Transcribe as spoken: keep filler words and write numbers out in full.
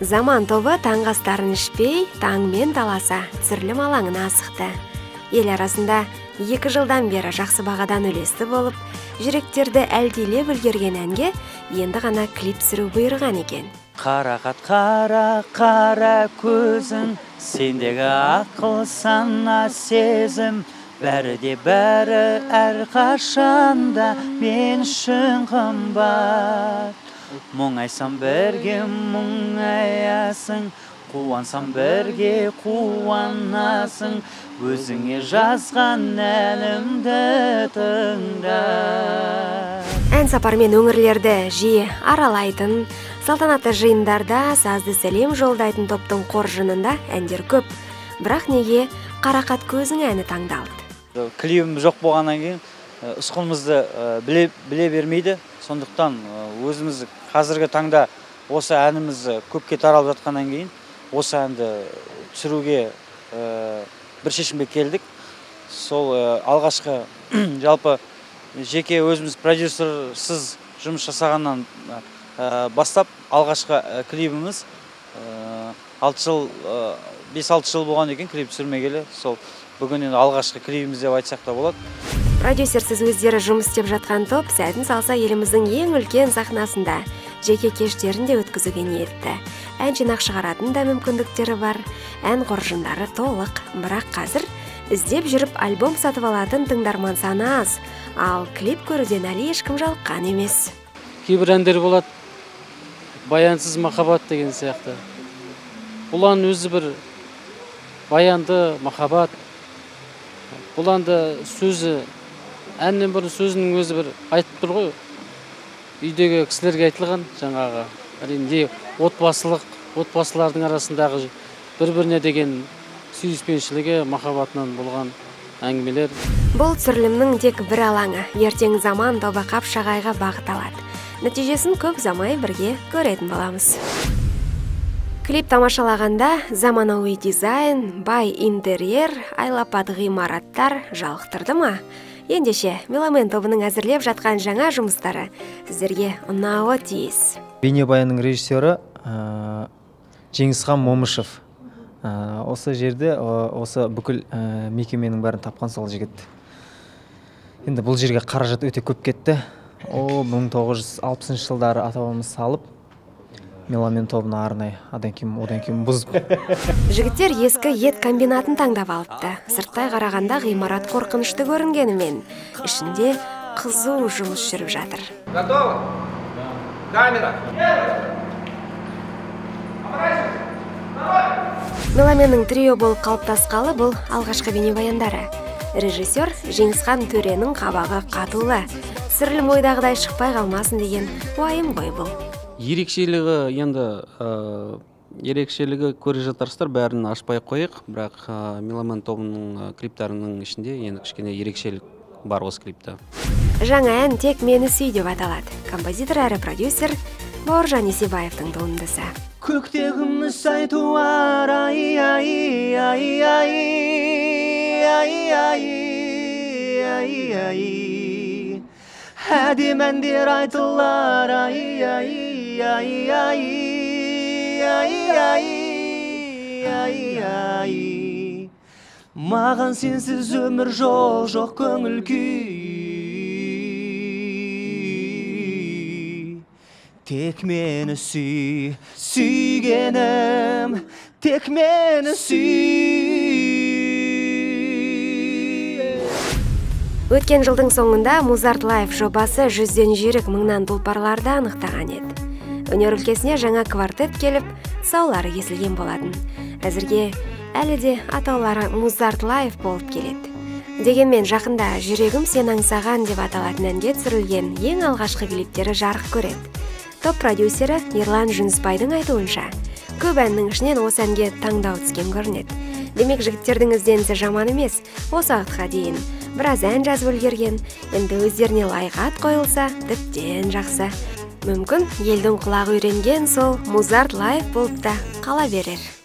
Заман тобы таң астарын ішпей, таңмен таласа түсірілім алаңына асықты. Ел арасында екі жылдан бері жақсы бағадан үлесті болып, жүректерді әлдилеп үлгерген әнге енді ғана клип түсіру бұйырған екен. Қарақат қара, қара көзің, сендегі ақыл сана сезім, бәрі де бәрі әрқашанда мен үшін қымбат. Мұңайсам бірге мұңаясың, қуансам бірге қуанасың, өзіңе жазған әнімді тыңда. Ән сапармен өңірлерді жиі аралайтын, салтанатты жиындарда сазды сәлем жолдайтын топтың қоржынында әндер көп. Бірақ неге Қарақат көзің әні таңдалды? Клибім жоқ болғаннан кейін ұсқынымызды біле, біле бермейді. Сондықтан өзіміз қазіргі таңда осы әнімізді көпке таралып жатқаннан кейін осы әнді түсіруге бір шешімге келдік. Сол алғашқы жалпы жеке өзіміз продюсерсіз жұмыс жасағаннан бастап алғашқы клибіміз алты жыл, бес алты жыл болған екен клип түсірмегелі. Сол бүгін енді алғашқы клибіміз деп айтсақ та болады. Продюсерсіз өздері жұмыс істеп жатқан топ сәтін салса еліміздің ең үлкен сахнасында жеке кештерін де өткізуге ниетті. Ән жинақ шығаратын да мүмкіндіктері бар, ән қоржындары толық. Бірақ қазір іздеп жүріп альбом сатып алатын тыңдарман саны аз, ал клип көруден әлі ешкім жалыққан емес. Кейбір әндер болады, баянсыз махаббат деген сияқты. Бұл ән өзі бір баянды махаббат. Бұл әнді сөзі, әннен бұрын сөзінің өзі бір айтып тұр ғой. Үйдегі кісілерге айтылған жаңағы. Әрине отбасылық, отбасылардың арасындағы бір-біріне деген сүйіспеншілігі, махаббатынан болған әңгімелер. Бұл түсірілімнің тек бір алаңы, ертең Заман тобы Қапшағайға бағыт алады. Нәтижесін көп замай бірге көретін боламыз. Клип тамашалағанда заманауи дизайн, бай интерьер, айлапат ғимараттар жалықтырды ма? Ендеше, Меломен тобының әзірлеп жатқан жаңа жұмыстары сіздерге ұнауы тиіс. Бейнебаянның режиссері Жеңісхан Момышев. Осы жерде осы бүкіл мекеменің бәрін тапқан сол жігіт. Енді бұл жерге қаражат өте көп кетті. О мың тоғыз жүз алпысыншы жылдары ата-бабамыз салып, Меломен тобына арнай, одан кейін одан кейін бұзып. Жігіттер ескі ет комбинатын таңдап алыпты. Сырттай қарағанда ғимарат қорқынышты көрінгенімен, ішінде қызу жұмыс жүріп жатыр. Готово? Камера. Меломеннің трио болып қалыптасқалы бұл алғашқы бейнебаяндары. Режиссер Жеңісхан Төренің қабағы қатулы. Түсірілім ойдағыдай шықпай қалмасын деген уайым ғой бұл. Ерекшелігі енді ерекшелігі көре жатарсыздар, бәрін ашпай қойық, бірақ Меломен тобының клиптарының ішінде енді кішкене ерекшелік бар осы клипті. Жаңа ән тек мені сүй деп аталады. Композитор әрі продюсер Бауыржан Есебаевтың туындысы. Көктегіміз айтуар, ай, ай, ай, ай, ай, ай, ай, ай, әдем әндер айтылар, ай, ай, ай, ай, ай, ай, ай, ай, маған сенсіз өмір жоқ, жоқ көңіл күй. Тек мені сүй, сүйгенім, тек мені сүй. Өткен жылдың соңында Mozart Live жобасы жүзден жүйрік мыңнан тұлпарларды анықтаған еді. Өнер өлкесіне жаңа квартет келіп, саулары кесілген болатын. Әзірге әлі де атаулары Mozart Live болып келеді. Дегенмен жақында жүрегім сен аңсаған деп аталатын әнге түсірілген ең алғашқы клиптері жарық көреді. Топ продюсері Ерлан Жүнісбайдың айтуынша, көп әннің ішінен осы әнге таңдау түскен көрінеді. Демек жігіттердің ізденісі жаман емес, осы уақытқа дейін біраз ән жазып үлгерген, енді өздеріне лайық ат қойылса, тіптен жақсы. Мүмкін елдің құлағы үйренген сол Mozart Live болып та қала берер.